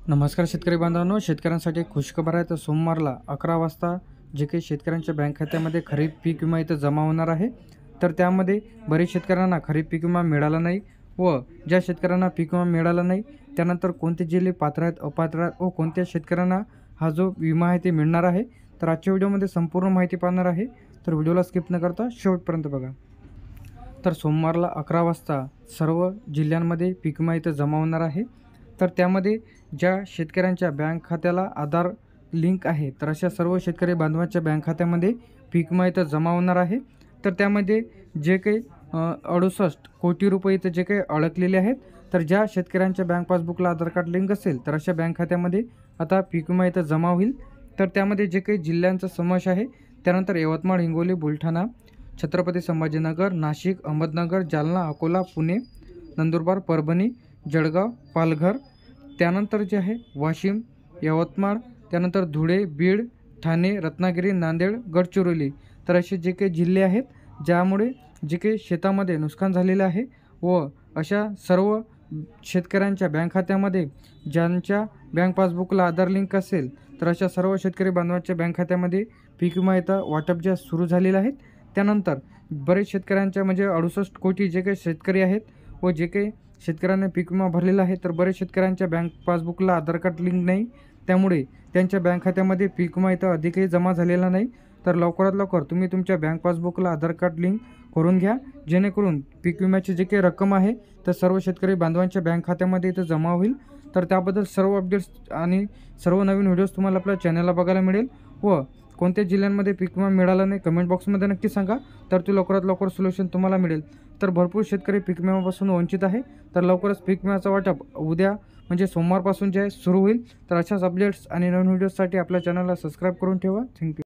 नमस्कार शेतकरी बांधवांनो, शेतकऱ्यांसाठी एक खुशखबर आहे. तर सोमवारला 11 वाजता जे काही शेतकऱ्यांच्या बँक खात्यामध्ये खरीप पीक विमा इथं जमा होणार आहे. तर त्यामध्ये बरेच शेतकऱ्यांना खरीप पीक विमा मिळाला नाही व ज्या शेतकऱ्यांना पीक विमा मिळाला नाही त्यानंतर कोणते जिल्हे पात्र आहेत, अपात्र आहेत व कोणत्या शेतकऱ्यांना हा जो विमा आहे ते मिळणार आहे. तर आजच्या व्हिडिओमध्ये संपूर्ण माहिती पाहणार आहे. तर व्हिडिओला स्किप न करता शेवटपर्यंत बघा. तर सोमवारला 11 वाजता सर्व जिल्ह्यांमध्ये पीक विमा इथं जमा होणार आहे. तर त्यामध्ये ज्या शेतकऱ्यांच्या बँक खात्याला आधार लिंक आहे तर अशा सर्व शेतकरी बांधवांच्या बँक खात्यामध्ये पीक विमा इथं जमा होणार आहे. तर त्यामध्ये जे काही 68 कोटी रुपये इथं जे काही अडकलेले आहेत, तर ज्या शेतकऱ्यांच्या बँक पासबुकला आधार कार्ड लिंक असेल तर अशा बँक खात्यामध्ये आता पीक विमा इथं जमा होईल. तर त्यामध्ये जे काही जिल्ह्यांचा समावेश आहे त्यानंतर यवतमाळ, हिंगोली, बुलढाणा, छत्रपती संभाजीनगर, नाशिक, अहमदनगर, जालना, अकोला, पुणे, नंदुरबार, परभणी, जळगाव, पालघर, त्यानंतर जे आहे वाशिम, यवतमाळ, त्यानंतर धुळे, बीड, ठाणे, रत्नागिरी, नांदेड, गडचिरोली, तर असे जे काही जिल्हे आहेत ज्यामुळे जे काही शेतामध्ये नुकसान झालेलं आहे व अशा सर्व शेतकऱ्यांच्या बँक खात्यामध्ये ज्यांच्या बँक पासबुकला आधार लिंक असेल तर अशा सर्व शेतकरी बांधवांच्या बँक खात्यामध्ये पीक विमा इथं वाटप जे सुरू झालेलं आहे. त्यानंतर बरेच शेतकऱ्यांच्या म्हणजे 68 कोटी जे काही शेतकरी आहेत व जे काही शेतकऱ्यांनी पीक विमा भरलेला आहे तर बरेच शेतकऱ्यांच्या बँक पासबुकला आधार कार्ड लिंक नाही, त्यामुळे त्यांच्या बँक खात्यामध्ये पीक विमा इथं अधिकही जमा झालेला नाही. तर लवकरात लवकर तुम्ही तुमच्या बँक पासबुकला आधार कार्ड लिंक करून घ्या, जेणेकरून पीक विम्याची जी काही रक्कम आहे तर सर्व शेतकरी बांधवांच्या बँक खात्यामध्ये इथं जमा होईल. तर त्याबद्दल सर्व अपडेट्स आणि सर्व नवीन व्हिडिओज तुम्हाला आपल्या चॅनलला बघायला मिळेल. व कोणत्या जिल्ह्यांमध्ये पीक विमा मिळाला नाही कमेंट बॉक्समध्ये नक्की सांगा, तर ते लवकरात लवकर सोल्युशन तुम्हाला मिळेल. तर भरपूर शेतकरी पीक विम्यापासून वंचित आहे. तर लवकरच पीक विम्याचा वाटप उद्या म्हणजे सोमवारपासून जे आहे सुरू होईल. तर अशाच अपडेट्स आणि नवीन व्हिडिओजसाठी आपल्या चॅनलला सबस्क्राईब करून ठेवा. थँक्यू.